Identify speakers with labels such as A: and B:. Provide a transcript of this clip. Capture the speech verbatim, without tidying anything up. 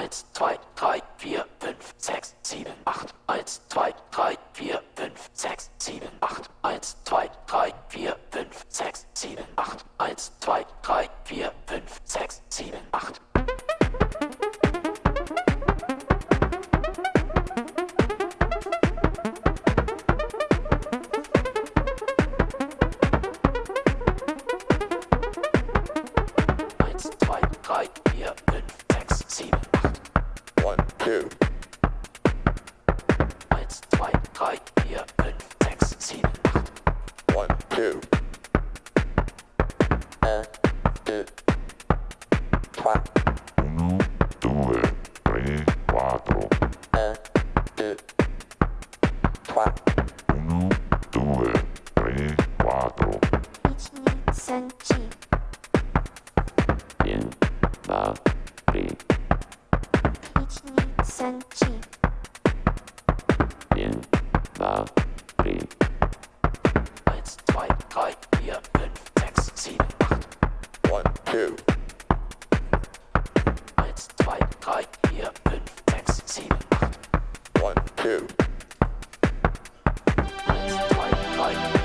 A: eins, zwei, drei, vier, fünf, sechs, sieben, acht. eins, zwei, drei, vier, fünf, sechs, sieben, acht. eins, zwei, drei, vier, fünf, sechs, sieben, acht. eins, zwei, drei, vier, fünf, sechs, sieben, acht. eins, zwei, drei, vier, fünf, sechs, sieben, acht.
B: One, two.
A: eins, zwei, drei, vier, fünf, sechs, sieben, acht.
B: One, two. Un, deux, trois.
C: Uno, due, tre, quattro.
B: Un, deux, trois.
C: Uno, due, tre, quattro.
D: 一二三四。
A: один, два, три.
D: 一二三四。
A: один, два, три. eins, zwei, drei, vier, fünf, sechs, sieben, acht.
B: One, two.
A: eins, zwei, drei, vier, fünf, sechs, sieben, acht.
B: One, two.
A: eins, zwei, drei,